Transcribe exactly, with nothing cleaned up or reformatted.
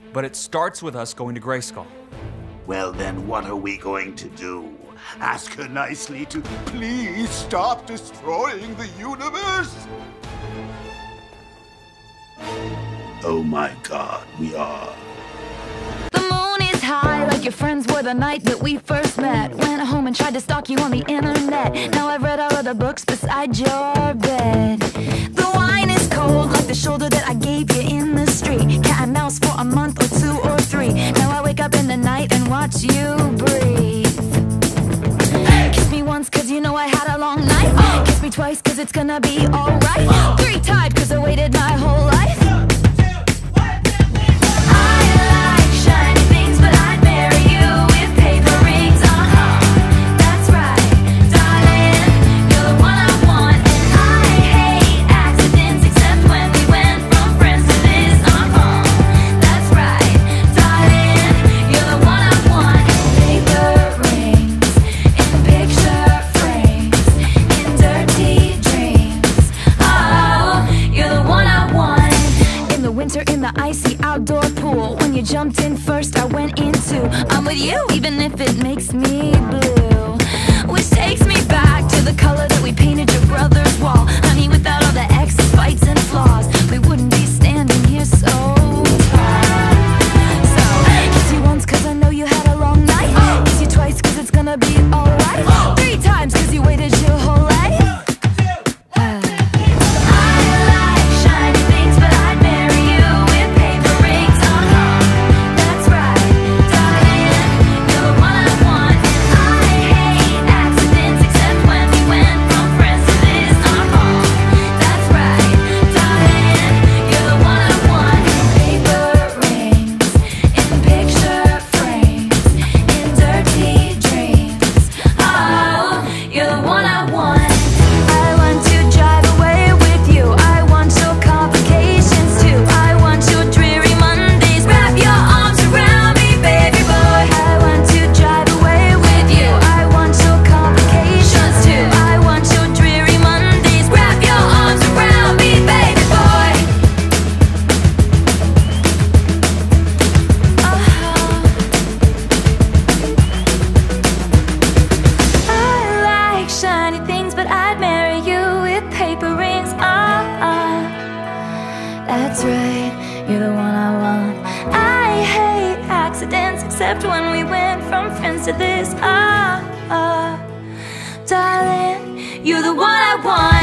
but it starts with us going to Grayskull. Well then, what are we going to do? Ask her nicely to please stop destroying the universe? Oh my God, we are. The moon is high like your friends were the night that we first met. Went home and tried to stalk you on the internet. Now I've read all of the books beside your bed. The wine is cold like the shoulder that I gave you in the street. Cat and mouse for a month or two or three. Now I wake up in the night and watch you breathe. Kiss me once cause you know I had a long night. Kiss me twice cause it's gonna be alright. Three times cause I waited my whole life. In the icy outdoor pool, when you jumped in first, I went in too. I'm with you, even if it makes me blue. Which takes me back to the color that we painted your brother's wall. Honey, without all the X's, fights and flaws, we wouldn't be standing here so tall. So, kiss you once cause I know you had a long night. Kiss you twice cause it's gonna be alright. Three times cause you waited your whole life. That's right, you're the one I want. I hate accidents, except when we went from friends to this. Ah, ah, darling, you're the one I want.